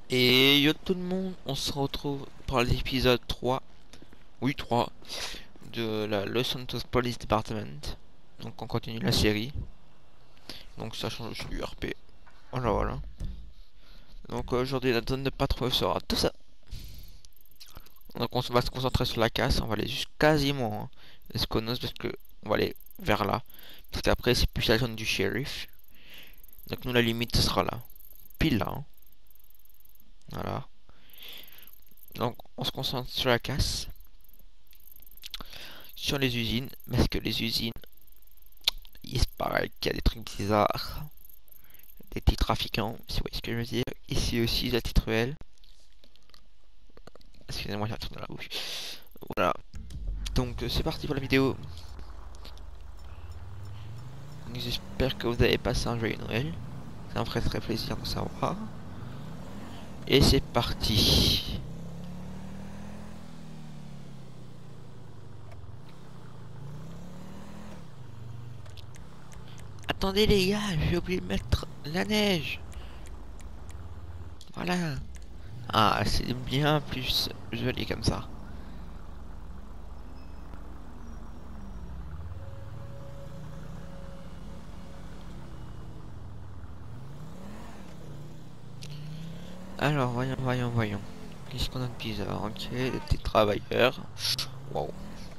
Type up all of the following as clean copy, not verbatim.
Et yo tout le monde, on se retrouve pour l'épisode 3, oui 3, de la Los Santos Police Department. Donc on continue la série, donc ça change du RP, voilà voilà. Donc aujourd'hui la zone de patrouille sera tout ça. Donc on va se concentrer sur la casse, on va aller juste quasiment Esconos parce que on va aller vers là. Parce qu'après c'est plus la zone du shérif. Donc nous la limite ce sera là, pile là, hein. Voilà. Donc on se concentre sur la casse, sur les usines, parce que les usines il se paraît qu'il y a des trucs bizarres, des petits trafiquants, si vous voyez ce que je veux dire. Ici aussi, la titre réelle. Excusez-moi, j'ai un truc dans la bouche. Voilà. Donc, c'est parti pour la vidéo. J'espère que vous avez passé un joyeux Noël. Ça me ferait très plaisir de savoir. Et c'est parti. Attendez les gars, j'ai oublié de mettre la neige. Voilà. Ah, c'est bien plus joli comme ça. Alors, voyons. Qu'est-ce qu'on a de bizarre? Ok, des petits travailleurs. Wow.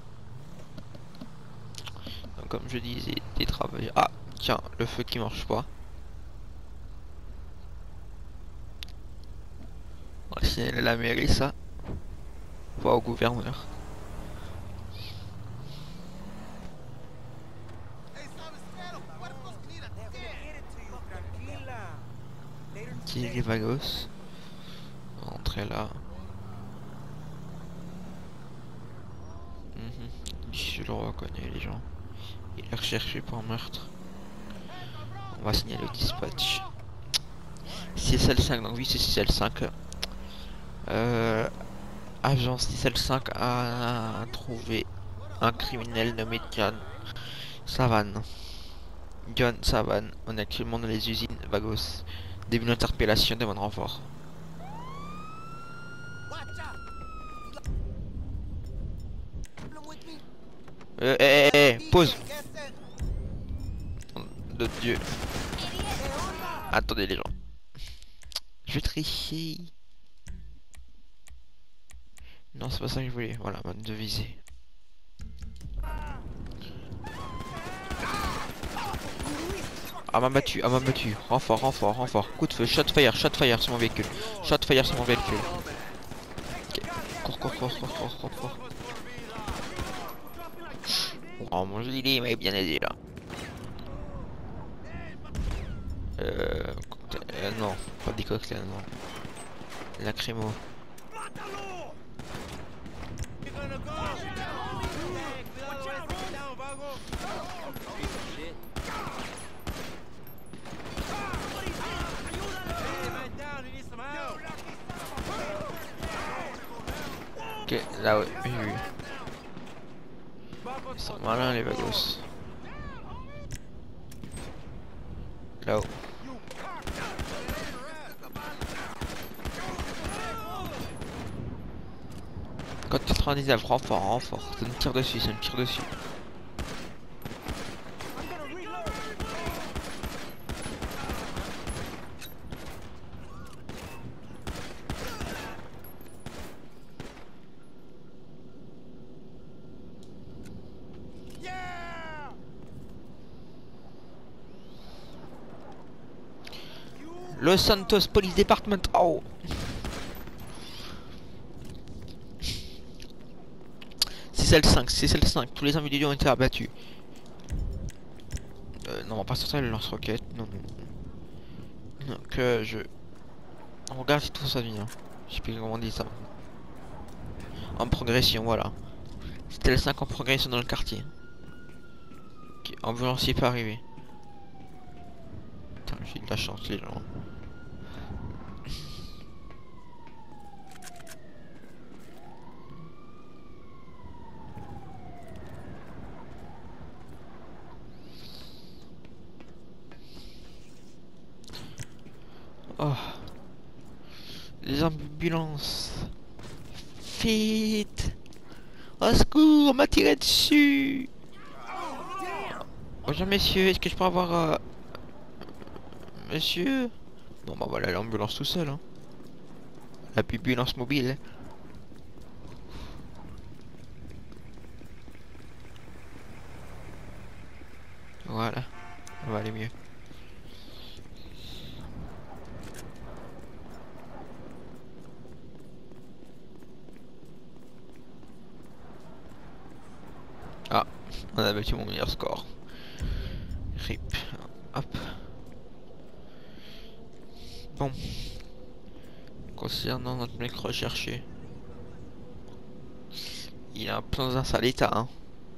Donc, comme je disais, des travailleurs. Ah, tiens, le feu qui marche pas. On va signaler à la mairie ça. Pas au gouverneur. Qui est les vagos? Entrer là. Je le reconnais les gens. Il est recherché pour meurtre. On va signaler au dispatch. 6L5, donc oui c'est 6L5. Agence 6L5 a trouvé un criminel nommé Savane. John Savane. On est actuellement dans les usines Vagos. Début d'interpellation, demande renfort. Pause. De Dieu. Attendez les gens. Je vais tricher. Non, c'est pas ça que je voulais. Voilà, mode de visée. Ah m'a battu. Renfort. Coup de feu, shot fire sur mon véhicule. Shot fire sur mon véhicule. Ok. Cours. Oh mon gilet, il m'avait bien aidé là. Non, pas des cocktails, non. Lacrymo. Ok, là ouais, oui. Ils sont malins les vagos. Là-haut. Code 99, renfort. Ça me tire dessus. Los Santos Police Department. Oh. C'est celle 5. Tous les individus ont été abattus. Non, on va pas sortir le lance-roquette. Non. Donc on regarde si tout ça vient. Je sais plus comment on dit ça. En progression, voilà. C'était le 5 en progression dans le quartier. Ok, ambulancier peut arriver. Putain, j'ai de la chance les gens. Oh. Les ambulances. Vite. Au secours, on m'a tiré dessus. Bonjour messieurs, est-ce que je peux avoir... monsieur? Bon bah voilà l'ambulance tout seul hein. La ambulance mobile. Voilà, ça va aller mieux. Ah, on a battu mon meilleur score. RIP. Hop. Bon. Concernant notre mec recherché. Il est un peu dans un sale état hein.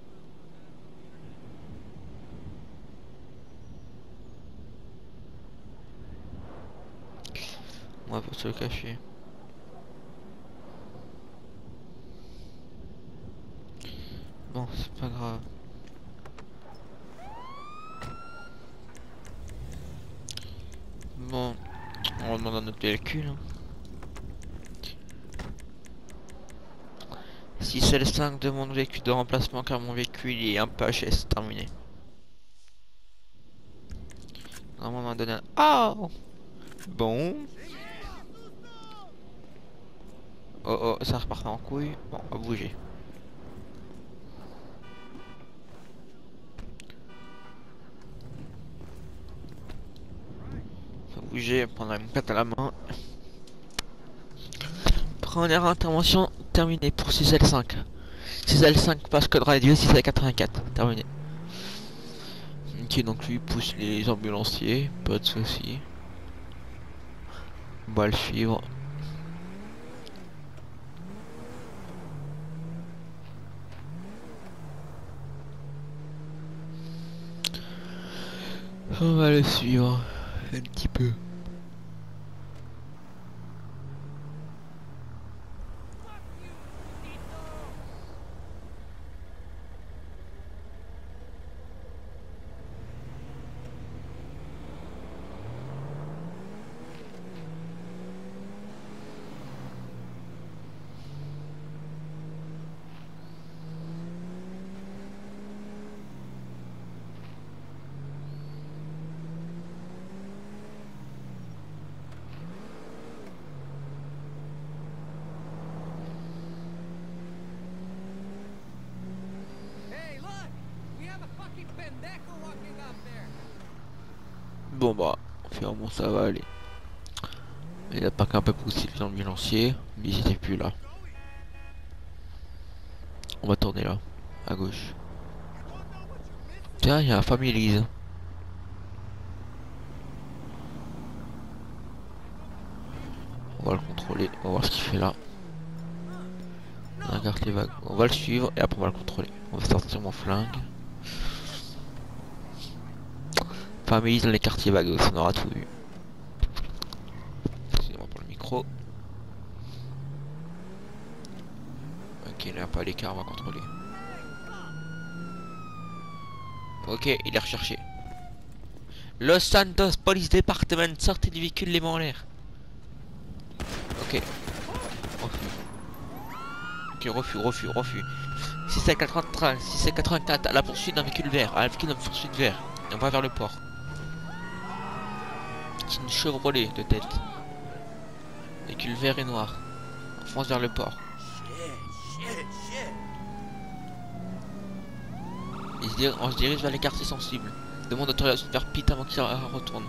On va pas se le cacher. Bon, c'est pas grave. Bon, on demande à notre véhicule. Hein. Si c'est le 5 de mon véhicule de remplacement car mon véhicule est un peu HS, terminé. Normalement on m'a donné un... Oh bon. Oh oh, ça repart en couille. Bon, on va bouger. On va bouger, prendre une patte à la main. Première intervention terminée pour 6L5. 6L5 passe code radio 6L84. Terminé. Ok, donc lui pousse les ambulanciers, pas de soucis. On va le suivre. On va le suivre un petit peu. Bon bah, finalement ça va aller. Il a parqué un peu possible dans le ambulancier, mais ils étaient plus là. On va tourner là, à gauche. Tiens, il y a la famille Elise. On va le contrôler, on va voir ce qu'il fait là. On regarde les vagues, on va le suivre et après on va le contrôler. On va sortir mon flingue. Famille Elise dans les quartiers vagues, on aura tout vu. Excusez-moi pour le micro. Ok, il n'est pas à l'écart, on va contrôler. Ok, il est recherché. Los Santos Police Department, sortez du véhicule les mains en l'air. Ok. Refus. 684 à la poursuite d'un véhicule vert. À la poursuite vert. Et on va vers le port. C'est une Chevrolet de tête. Véhicule vert et noir. On fonce vers le port. On se dirige vers les quartiers sensibles. Demande autorisation de faire pit avant qu'il retourne.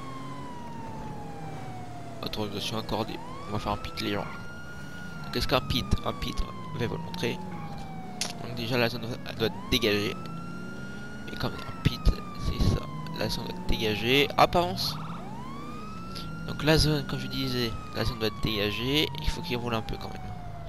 Autorisation accordée. On va faire un pit les gens. Qu'est-ce qu'un pit? Un pit, je vais vous le montrer. Donc déjà la zone doit être dégagée. Et comme un pit, c'est ça. La zone doit être dégagée. Hop, avance. Donc la zone, comme je disais, la zone doit être dégagée. Il faut qu'il roule un peu quand même.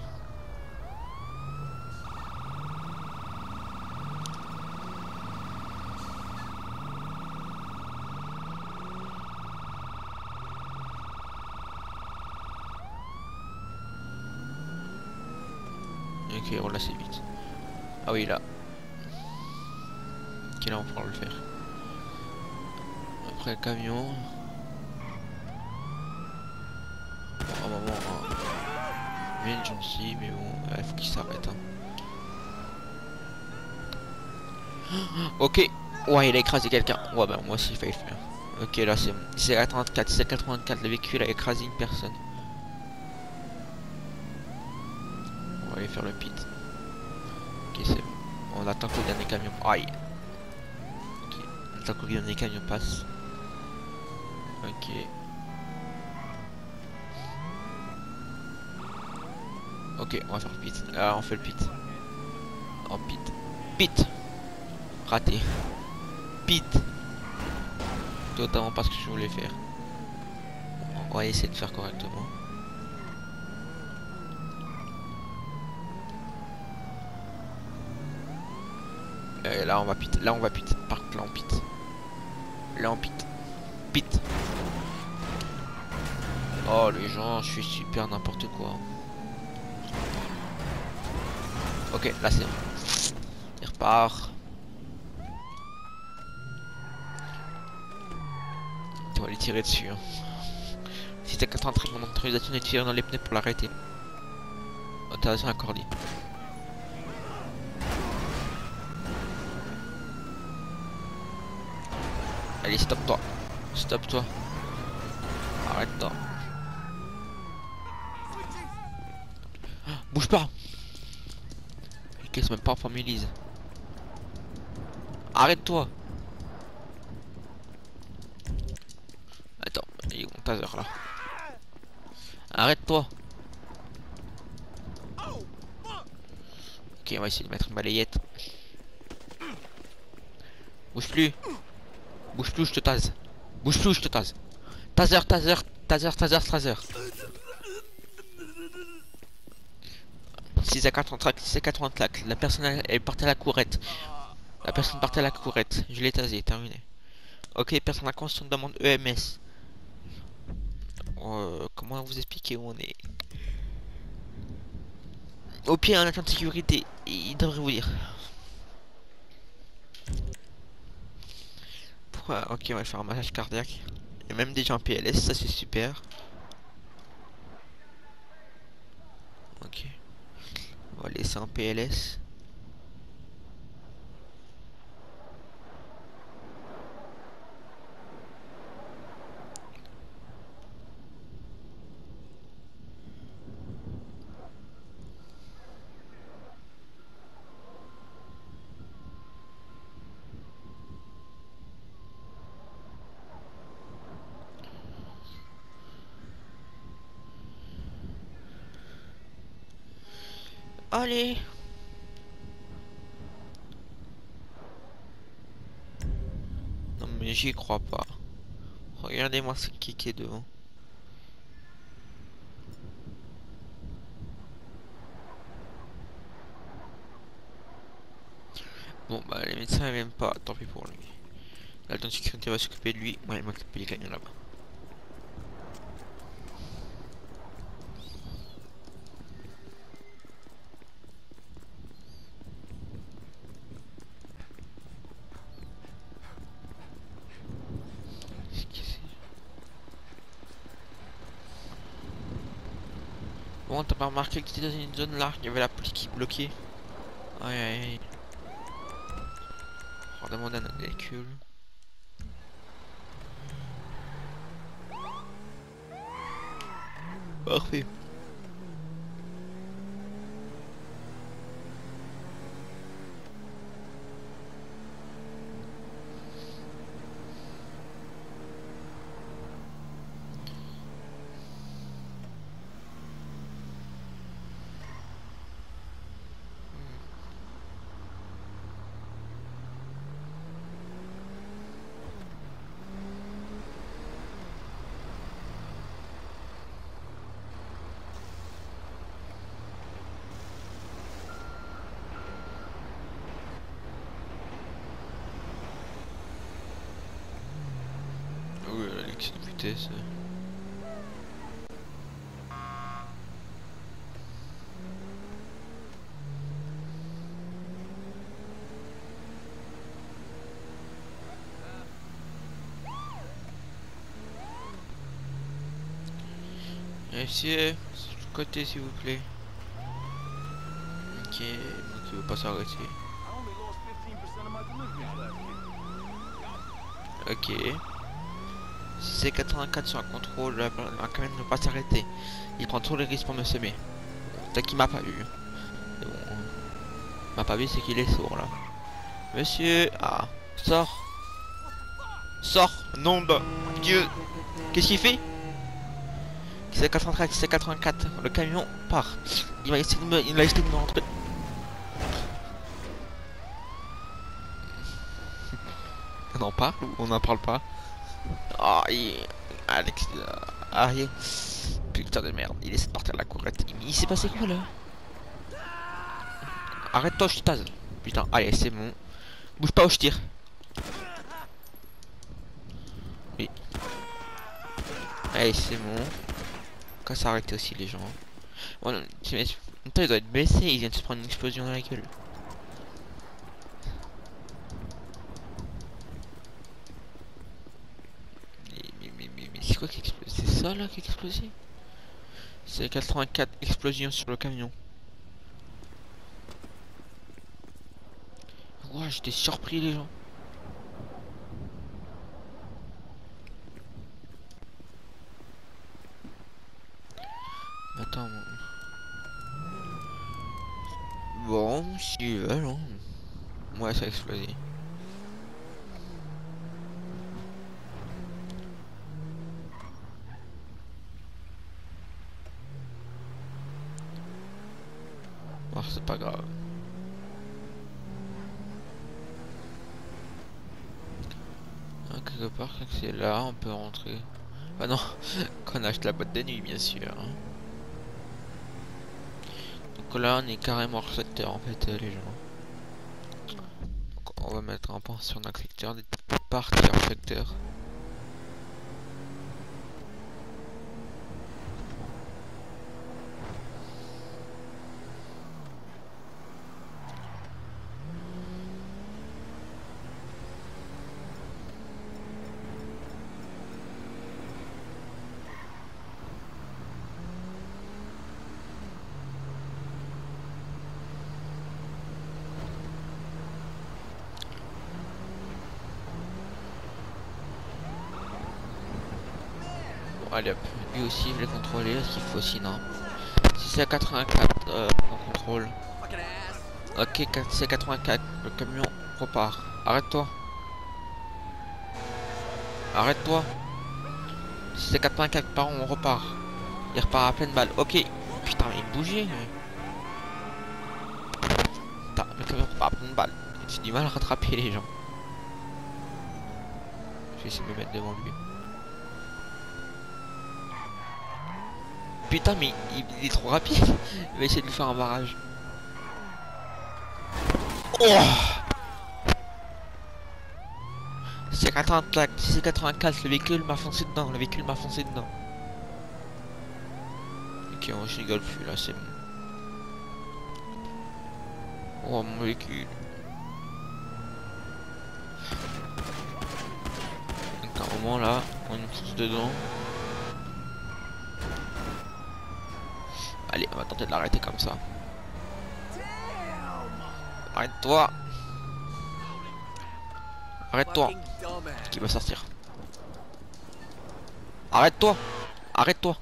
Ok, on roule assez vite. Ah oui, là. Ok, là on pourra le faire. Après le camion. Bon, un moment, hein. Mais gentil, mais bon, il faut qu'il s'arrête. Hein. Ok. Ouais, il a écrasé quelqu'un. Ouais, bah moi aussi, il fallait le faire. Ok, là c'est bon. C'est 84, c'est 84. Le véhicule a écrasé une personne. On va aller faire le pit. Ok, c'est bon. On attend que le dernier camion. Aïe. Ok. On attend que le dernier camion passe. Ok. Ok, on va faire le pit. Ah, on fait le pit. Oh, pit. Pit. Raté. Pit. Totalement pas ce que je voulais faire. On va essayer de faire correctement. Là on va pit. Là on va pit. Par contre là on pit. Là on pit. Pit. Oh les gens, je suis super n'importe quoi. Ok, là c'est bon. Il repart. On va lui tirer dessus. Hein. Si t'as 83, mon autorisation de tirer dans les pneus pour l'arrêter. Autorisation accordée. Allez, stop toi. Stop toi. Arrête-toi. Bouge pas. Il laisse même pas en formulise. Arrête-toi. Attends, il est où mon taser là? Arrête-toi. Ok, on va essayer de mettre une balayette. Bouge plus. Bouge plus, je te tase. Bouge plus, je te tase. Taser, taser, taser, taser, taser. 6 à 80 6 à 80 claques. La personne elle partait à la courette. La personne partait à la courette. Je l'ai tasé, terminé. Ok, personne à conscience demande EMS. Comment vous expliquer où on est? Au pire, un agent de sécurité, il devrait vous dire. Pourquoi? Ok, on va faire un massage cardiaque. Il y a même des gens en PLS, ça c'est super. Ok. On va laisser en PLS. Allez! Non mais j'y crois pas. Regardez-moi ce qui est devant. Bon bah les médecins ils m'aiment pas, tant pis pour lui. L'agent de sécurité va s'occuper de lui, moi il m'occupe des camions là-bas. Bon, t'as pas remarqué que t'étais dans une zone là, il y avait la police qui bloquait. Aïe aïe aïe. On va demander à notre véhicule. Parfait. Oui, l'excès de vitesse. Monsieur, côté s'il vous plaît. Ok, donc il veut pas s'arrêter. Ok. Si c'est 84 sur un contrôle, la camion ne veut pas s'arrêter. Il prend tous les risques pour me semer. Peut-être qu'il m'a pas vu. Mais bon, il m'a pas vu, c'est qu'il est sourd là. Monsieur, ah, sors, sors, nom de Dieu. Qu'est-ce qu'il fait? C'est 84, c'est 84. Le camion part. Il va essayer de me rentrer. On en parle ou on n'en parle pas? Ah, Alex, arrière. Putain de merde, il essaie de partir à la courette. Il s'est passé quoi là? Arrête-toi, je tase. Putain, allez, c'est bon. Bouge pas ou je tire. Oui. Allez, c'est bon. Quand ça arrête aussi les gens. Bon, non, ils doivent être blessés, ils viennent de se prendre une explosion dans la gueule. Mais c'est quoi qui explose? C'est ça là qui a explosé? C'est 84 explosions sur le camion. Ouah, j'étais surpris les gens. Attends. Bon, si ils veulent, hein. Ouais, ça a explosé. Bon, c'est pas grave. Ah, quelque part, quand c'est là, on peut rentrer. Ah non, qu'on achète la boîte de nuit, bien sûr. Hein. Donc là, on est carrément hors secteur, en fait, les gens. Donc, on va mettre un point sur notre secteur, des parties hors secteur. Allez hop, lui aussi je l'ai contrôlé, ce qu'il faut sinon. Si c'est à 84, on contrôle. Ok, c'est 84, le camion repart. Arrête-toi. Arrête-toi. Si c'est 84 par on repart. Il repart à pleine balle. Ok. Putain, il bougeait. Putain, le camion repart à pleine balle. J'ai du mal à rattraper les gens. Je vais essayer de me mettre devant lui. Putain, mais il est trop rapide. Il va essayer de lui faire un barrage. Oh, c'est 84, si c'est 84, le véhicule m'a foncé dedans, le véhicule m'a foncé dedans. Ok, on je rigole plus là, c'est bon. Oh mon véhicule. Donc à un moment là, on est tous dedans. Allez, on va tenter de l'arrêter comme ça. Arrête-toi. Arrête-toi. Qui va sortir? Arrête-toi. Arrête-toi.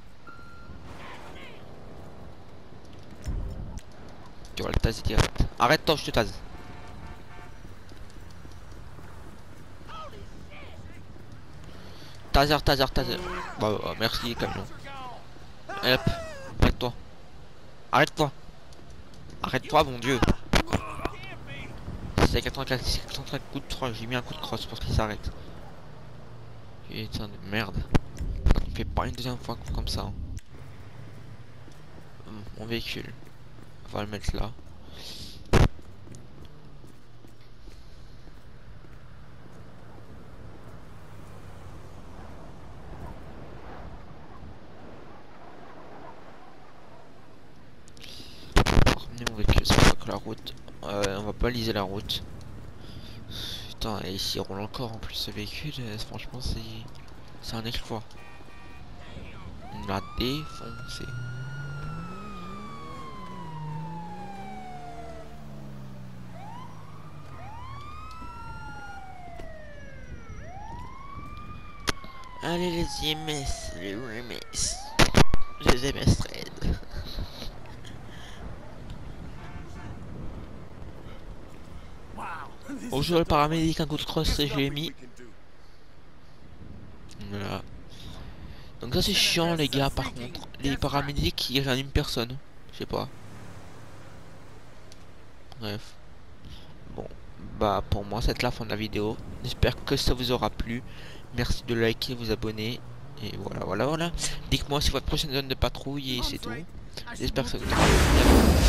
Tu vas le taser direct. Arrête-toi, je te tase. Taser, taser, taser. Bah, merci, camion. Allez, hop. Arrête-toi. Arrête-toi. Arrête-toi, mon dieu. C'est 84, c'est 84 coup de 3. J'ai mis un coup de crosse pour qu'il s'arrête. Putain de merde. On fait pas une deuxième fois comme ça. Hein. Mon véhicule. On va le mettre là. Ramener mon véhicule, c'est pas que la route. On va pas liser la route. Putain, et ici il roule encore en plus ce véhicule. Franchement, c'est un exploit. On l'a défoncé. Allez les IMS, les RMS. Les MS trade. Bonjour le paramédic, un coup de crosse et je l'ai mis. Voilà. Donc ça c'est chiant les gars par contre. Les paramédics ils réaniment personne. Je sais pas. Bref. Bon. Bah pour moi c'est la fin de la vidéo. J'espère que ça vous aura plu. Merci de liker, vous abonner. Et voilà. Dites-moi si votre prochaine zone de patrouille et c'est tout. J'espère que ça vous aura plu.